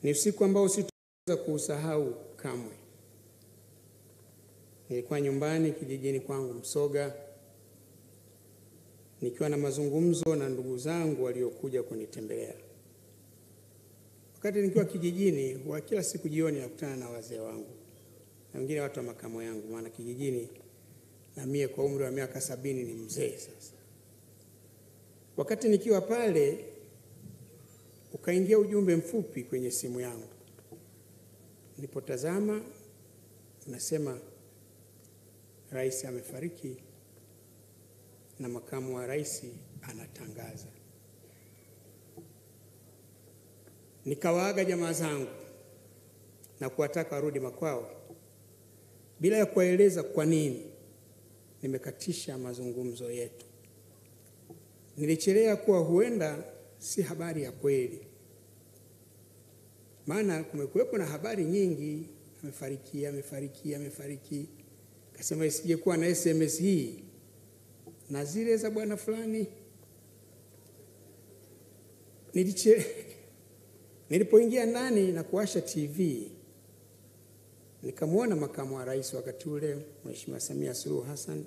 Ni usiku ambao sitaweza kuusahau kamwe. Nilikuwa nyumbani kijijini kwangu Msoga, nikiwa na mazungumzo na ndugu zangu waliokuja kunitembelea. Wakati nikiwa kijijini, wa kila siku jioni nakutana na wazee wangu na wengine watu wa makamo yangu, maana kijijini na mie kwa umri wa miaka 70 ni mzee sasa. Wakati nikiwa pale, ukaingia ujumbe mfupi kwenye simu yangu. Nilipotazama unasema rais amefariki na makamu wa rais anatangaza. Nikawaaga jamaa zangu na kuwataka warudi makwao bila ya kueleza kwa nini nimekatisha mazungumzo yetu. Nilichelea kuwa huenda si habari ya kweli, maana kumekuwepo na habari nyingi, amefariki. Kasema isije kuwa na SMS hii na zile za bwana fulani. Nilipoingia ndani na kuwasha TV, nikamwona makamu wa rais wakati ule Mheshimiwa Samia Suluhu Hassan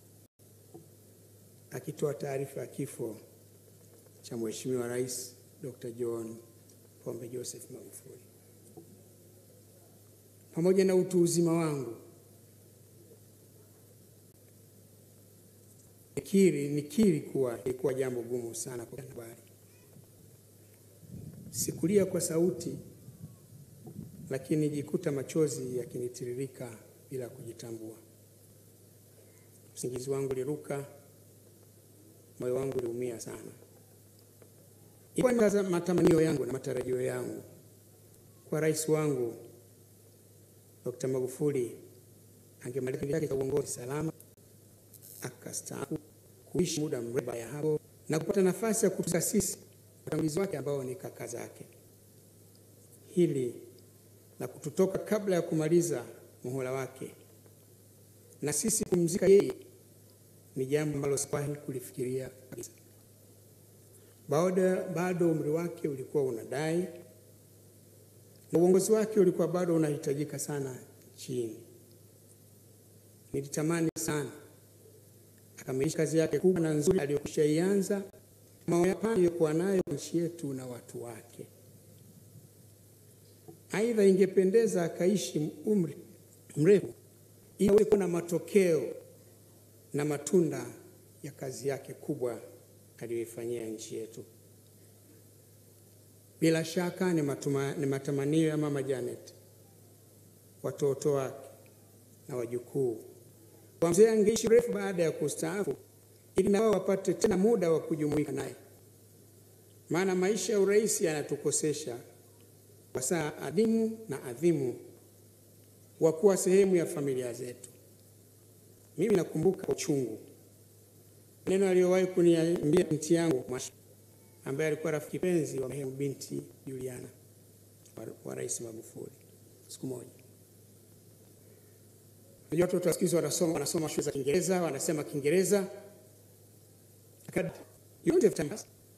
akitoa taarifa ya kifo cha Mheshimiwa Rais Dr. John Pombe Joseph Magufuli. Pamoja na utu uzima wangu, nikiri kuwa ilikuwa jambo gumu sana kwa habari. Sikulia kwa sauti, lakini nijikuta machozi yakinitiririka bila kujitambua. Usingizi wangu uliruka, moyo wangu uliumia sana. Ilikuwa matamanio yangu na matarajio yangu kwa rais wangu Dr. Magufuli angemaliza kipindi chake cha uongozi salama, akastaafu, kuishi muda mrefu ya hapo na kupata nafasi ya kutusasisi watangulizi wake ambao ni kaka zake. Hili na kututoka kabla ya kumaliza muhula wake na sisi kumzika yeye ni jambo ambalo sikuwahi kulifikiria kabisa. Bado umri wake ulikuwa unadai na uongozi wake ulikuwa bado unahitajika sana nchini. Nilitamani sana akamilishe kazi yake kubwa na nzuri aliyokushaianza, maono aliyokuwa nayo nchi yetu na watu wake. Aidha, ingependeza akaishi umri mrefu ili aweze kuona matokeo na matunda ya kazi yake kubwa aliyoifanyia nchi yetu. Bila shaka ni matamanio ya Mama Janet, watoto wake na wajukuu, kwa mzee angeishi mrefu baada ya kustaafu ili na wao wapate tena muda wa kujumuika naye. Maana maisha ya urais yanatukosesha wasaa adimu na adhimu wa kuwa sehemu ya familia zetu. Mimi nakumbuka kwa uchungu neno aliyowahi kuniambia binti yangu ambaye alikuwa rafiki penzi wa marehemu binti Juliana wa Rais Magufuli. Siku moja, unajua watoto wa siku hizi wanasoma shule za Kiingereza, wanasema Kiingereza. You don't have time.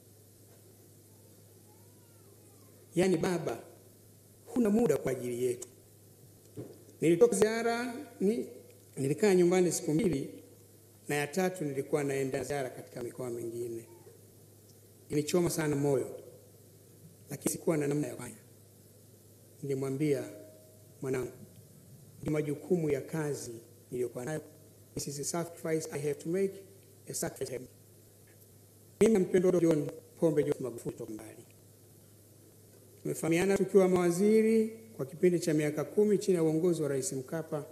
Yani baba, huna muda kwa ajili yetu. Nilitoka ziara, nilikaa nyumbani siku 2 na ya 3 nilikuwa naenda ziara katika mikoa mingine. Ilichoma sana moyo, lakini sikuwa na namna ya kufanya. Nilimwambia mwanangu, ni majukumu ya kazi niliyokuwa nayo. This is a sacrifice I have to make, a sacrifice. Mimi nampenda John Pombe Joseph Magufuli toka mbali. Tumefahamiana tukiwa mawaziri kwa kipindi cha miaka 10 chini ya uongozi wa Rais Mkapa,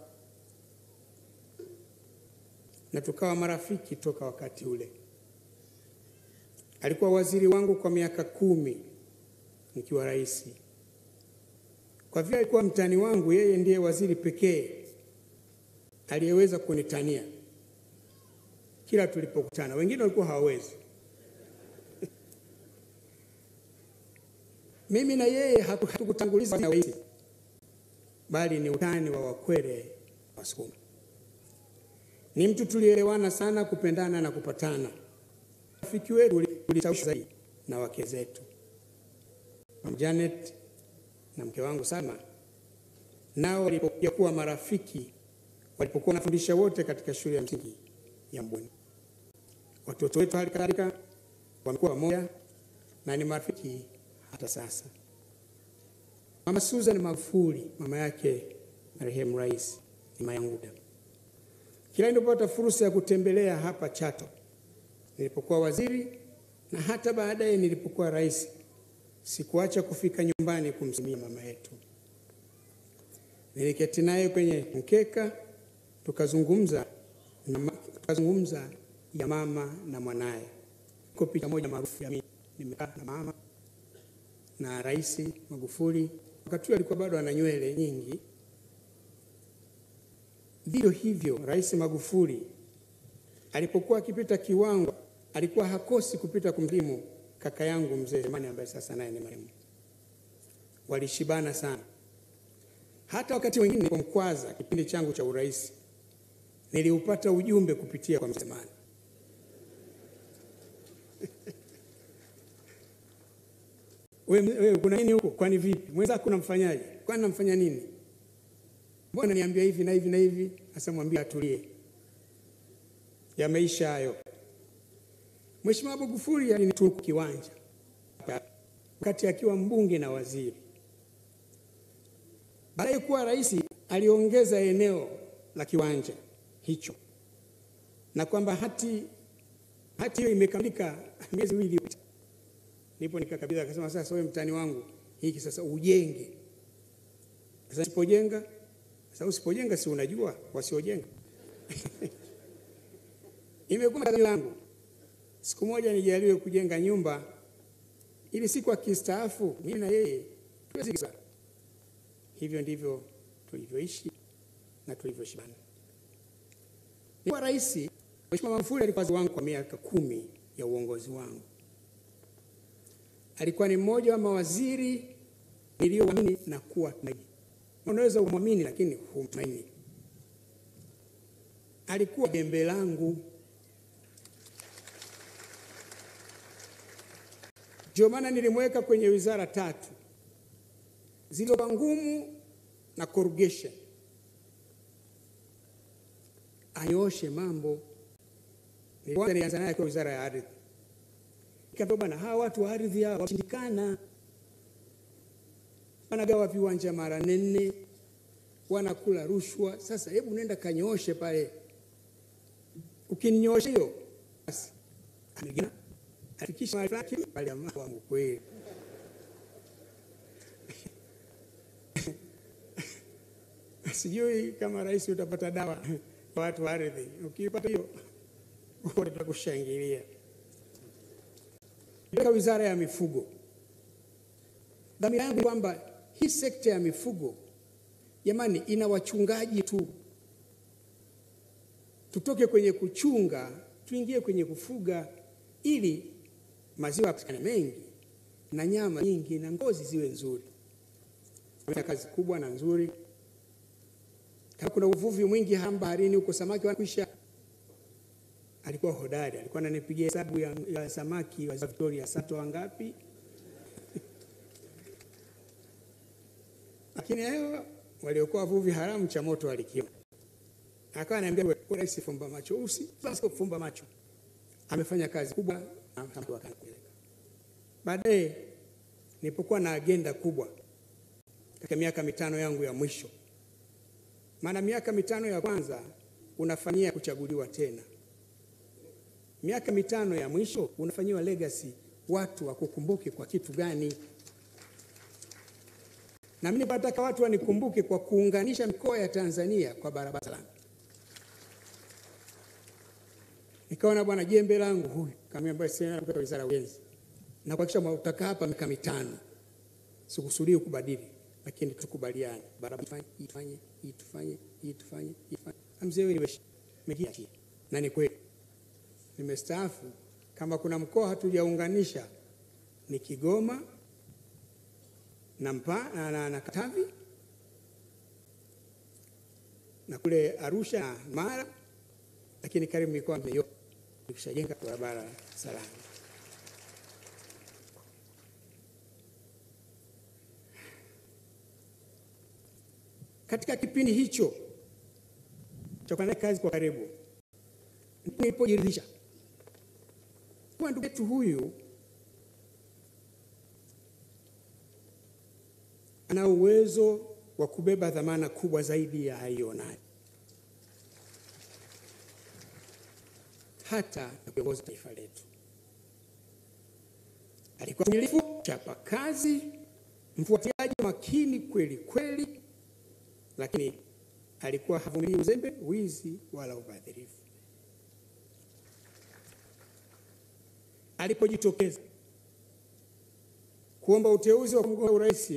na tukawa marafiki toka wakati ule. Alikuwa waziri wangu kwa miaka 10 nikiwa rais. Kwa vile alikuwa mtani wangu, yeye ndiye waziri pekee aliyeweza kunitania kila tulipokutana. Wengine walikuwa hawawezi. Mimi na yeye hatukutanguliza na rais, bali ni utani wa wakwere Wasukuma. Ni mtu tulielewana sana, kupendana na kupatana. Rafiki wetu ulishawishi zaidi na wake zetu. Mama Janet na mke wangu Salma, nao walipokuja kuwa marafiki walipokuwa wanafundisha wote katika shule ya msingi ya Mbweni. Watoto wetu hali kadhalika wamekuwa pamoja na ni marafiki hata sasa. Mama Susan Magufuli, mama yake marehemu rais, ni mama yangu. Kila ninapopata fursa ya kutembelea hapa Chato, nilipokuwa waziri na hata baadaye nilipokuwa rais, sikuacha kufika nyumbani kumsimia mama yetu. Niliketi naye kwenye mkeka tukazungumza ya mama na mwanae. Kwa picha moja maarufu ya mimi nimekaa na mama na Rais Magufuli, wakati alikuwa bado ana nywele nyingi. Vivyo hivyo Rais Magufuli alipokuwa akipita kiwango alikuwa hakosi kupita kumlimu kaka yangu mzee Mane ambaye sasa naye ni marehemu. Walishibana sana. Hata wakati wengine kwa mkwaza kipindi changu cha urais niliupata ujumbe kupitia kwa mzee Mane. Wewe kuna nini huko? Kwani vipi? Mwenzako unamfanyaje? Kwani namfanya nini? Mbona niambia hivi na hivi na hivi? Sasa mwambie atulie. Yameisha hayo. Mheshimiwa Magufuli alinitunuku kiwanja wakati akiwa mbunge na waziri. Baada ya kuwa rais aliongeza eneo la kiwanja hicho, na kwamba hati hiyo imekamilika miezi miwili iliyopita. Nipo nikakabidhi, akasema sasa wewe mtani wangu hiki sasa ujenge. Sasa usipojenga, usipojenga si unajua wasiojenga. Imekuwa kazi yangu siku moja nijaliwe kujenga nyumba ili siku akistaafu mimi na yeye tuweze. Hivyo ndivyo tulivyoishi na tulivyoshibana. Kwa rais Mheshimiwa Magufuli alikuwa wangu kwa miaka 10 ya uongozi wangu. Alikuwa ni mmoja wa mawaziri nilioamini na kuwa tumaini. Unaweza kumwamini lakini humtumaini. Alikuwa jembe langu. Ndio maana nilimweka kwenye wizara 3 zilizokuwa ngumu na corrugation. Anyoshe mambo. Nilianza naye kwa wizara ya ardhi. Nikamwambia bwana, hawa watu wa ardhi hao washindikana. Wanagawa viwanja mara 4, wanakula rushwa. Sasa hebu nenda kanyoshe pale. Ukininyosha hiyo basi amegina afikisha mahali fulani pale ambapo kweli. Sijui kama rais utapata dawa kwa watu wa ardhi. Ukipata hiyo wote tutakushangilia. Katika wizara ya mifugo, dhamira yangu kwamba hii sekta ya mifugo jamani ina wachungaji tu. Tutoke kwenye kuchunga tuingie kwenye kufuga ili maziwa yapatikane mengi na nyama nyingi na ngozi ziwe nzuri. Ni kazi kubwa na nzuri. Kama kuna uvuvi mwingi baharini huko, samaki wanakuisha, alikuwa hodari. Alikuwa ananipigia hesabu ya samaki wa Victoria sato wangapi. Lakini hao waliokuwa wavuvi haramu cha moto walikiona. Akawa ananiambia wewe rais fumba macho, basi kufumba macho. Amefanya kazi kubwa na akanipeleka. Baadaye nilipokuwa na agenda kubwa katika miaka 5 yangu ya mwisho. Maana miaka 5 ya kwanza unafanyia kuchaguliwa tena. Miaka 5 ya mwisho unafanyiwa legacy, watu wakukumbuke kwa kitu gani. Na mimi nataka watu wanikumbuke kwa kuunganisha mikoa ya Tanzania kwa barabara salama. Nikaona bwana jembe langu huyu kama sina kutoka wizara ya ujenzi. Na kuhakikisha utakaa hapa miaka 5. Sikusudii kubadili, lakini tukubaliane. Barabara itufanye. Mzee wewe nimejiachia. Na ni kweli. Nimestaafu. Kama kuna mkoa hatujaunganisha ni Kigoma na Katavi na kule Arusha na Mara, lakini karibu mikoa hiyo tukishajenga barabara salama. Katika kipindi hicho cha kufanya kazi kwa karibu, nilipojiridhisha kwa ndugu yetu huyu ana uwezo wa kubeba dhamana kubwa zaidi ya haionayo, hata kuongoza taifa letu. Alikuwa mnyilifu, chapa kazi, mfuatiliaji makini kweli kweli, lakini alikuwa havumilii uzembe, wizi wala ubadhirifu. Alipojitokeza kuomba uteuzi wa kugombea urais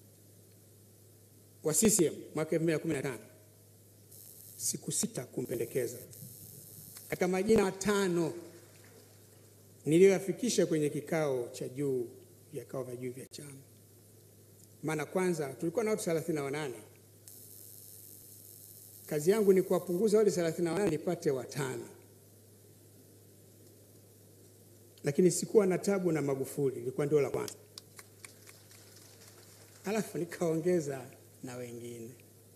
wa CCM mwaka 2015, siku 6 kumpendekeza katika majina 5 niliyoyafikisha kwenye kikao cha juu vya juu vya chama. Maana kwanza tulikuwa na watu 38. Kazi yangu ni kuwapunguza wale 38 nipate 5. Lakini sikuwa na tabu na Magufuli, ilikuwa ndio la kwanza. Alafu nikaongeza na wengine.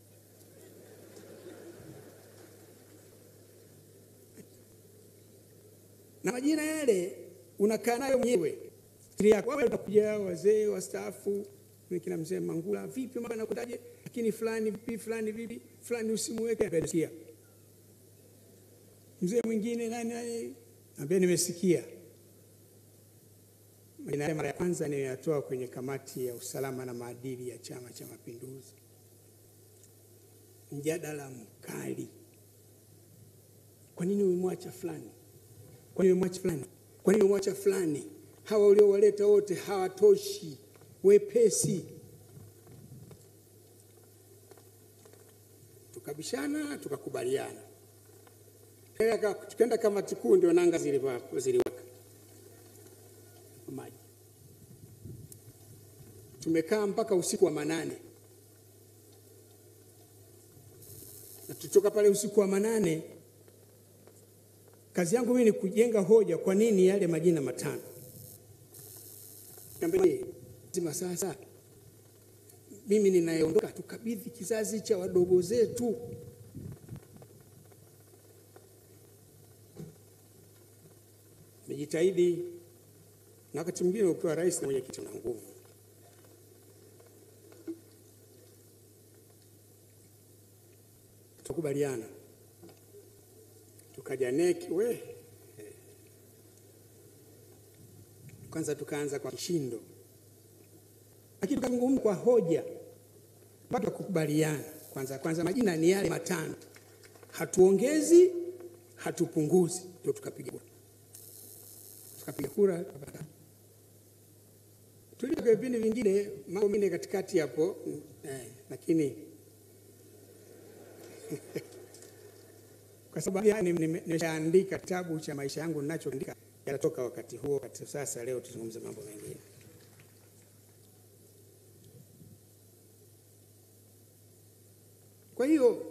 Na majina yale unakaa nayo mwenyewe. Wewe utakuja wazee wastaafu, kina mzee Mangula, vipi mambo yanakundaje? Lakini fulani vipi, fulani usimuweke apelekea. Mzee mwingine nani ambaye nimesikia. Majina yale mara ya kwanza niliyatoa kwenye kamati ya usalama na maadili ya Chama cha Mapinduzi. Mjadala mkali. Kwa nini umemwacha fulani? Kwa nini umemwacha fulani? Kwa nini umemwacha fulani? Hawa uliowaleta wote hawatoshi, wepesi. Tukabishana, tukakubaliana. Tukaenda kamati kuu, ndio nanga ziliwaka maji. Tumekaa mpaka usiku wa 8. Na tutoka pale usiku wa 8, kazi yangu mimi ni kujenga hoja kwa nini yale majina 5. Sema sasa mimi ninayeondoka tukabidhi kizazi cha wadogo zetu. Nimejitahidi, na wakati mwingine ukiwa rais na mwenyekiti una nguvu. Tukubaliana. Tukajaneki kwanza tukaanza kwa kishindo. Lakini tukazungumza kwa hoja. Baada ya kukubaliana, kwanza majina ni yale 5. Hatuongezi, hatupunguzi, ndio tukapiga kura. Tukapiga kura. Tulikuwa kwa vipindi vingine, mambo mengine katikati hapo, lakini kwa sababu nimeshaandika kitabu cha maisha yangu ninachoandika yanatoka wakati huo. Wakati sasa leo tuzungumze mambo mengine. Kwa hiyo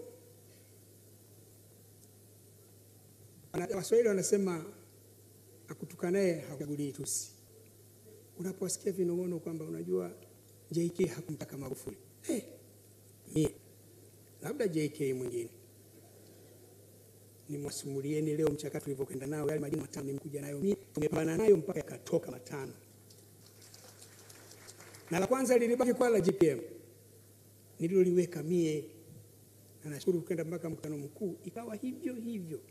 Waswahili wanasema akutukanaye hakugulii tusi. Unaposikia vinong'ono kwamba unajua JK hakumtaka Magufuli, mie labda JK mwingine, nimwasimulieni leo mchakato ulivyokwenda nao. Yale majina 5 nimekuja nayo mimi, tumepambana nayo mpaka yakatoka 5. Na la kwanza lilibaki kwa la GPM, nililoliweka mie, na nashukuru kwenda mpaka mkutano mkuu ikawa hivyo hivyo.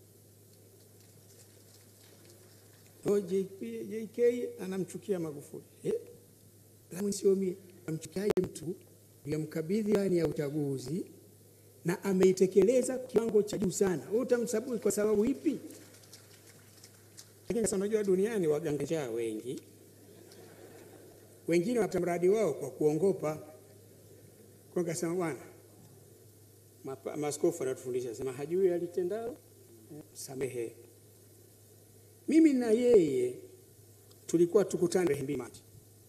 JK anamchukia Magufuli. Lamu sio mie. Amchukiaje mtu aliyemkabidhi ilani ya uchaguzi na ameitekeleza kiwango cha juu sana? Wewe utamsabu kwa sababu ipi? Lakini sasa unajua duniani waganga wengi. Wengine watamradi wao kwa kuongopa. Kwa kasema bwana, maaskofu anatufundisha sema hajui alitendalo, samehe. Mimi na yeye tulikuwa tukutane Rehembi Machi.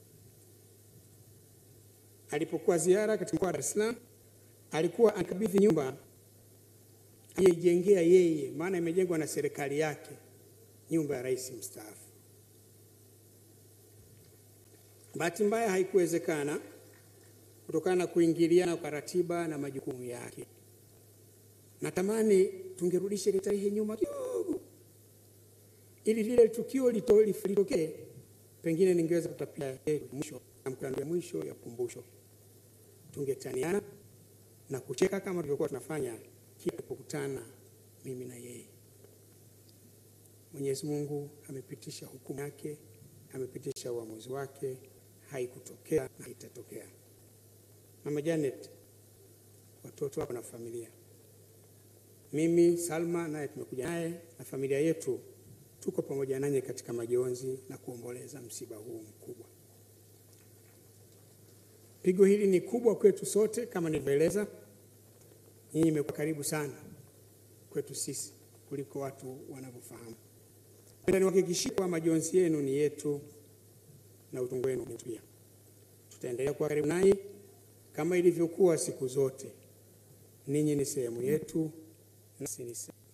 Alipokuwa ziara katika mkoa wa Dar es Salaam, alikuwa ankabidhi nyumba aliyejengea yeye, maana imejengwa na serikali yake, nyumba ya rais mstaafu. Bahati mbaya haikuwezekana kutokana na kuingiliana kwa ratiba na majukumu yake. Natamani tungerudisha ile tarehe nyuma kidogo, ili lile tukio litokee, pengine ningeweza kutapia mwisho na mkutano wa mwisho ya kumbusho. Tungetaniana na kucheka kama tulivyokuwa tunafanya kila tunapokutana mimi na yeye. Mwenyezi Mungu amepitisha hukumu yake, amepitisha uamuzi wake, haikutokea na itatokea. Mama Janet, watoto wako na familia. Mimi Salma naye tumekuja naye na familia yetu, tuko pamoja nanyi katika majonzi na kuomboleza msiba huu mkubwa. Pigo hili ni kubwa kwetu sote kama nilivyoeleza. Nyinyi mmekuwa karibu sana kwetu sisi kuliko watu wanavyofahamu. Niwahakikishie kwa majonzi yenu ni yetu na utungu wenu ni pia. Tutaendelea kuwa karibu nanyi kama ilivyokuwa siku zote. Ninyi ni sehemu yetu na sisi ni sehemu.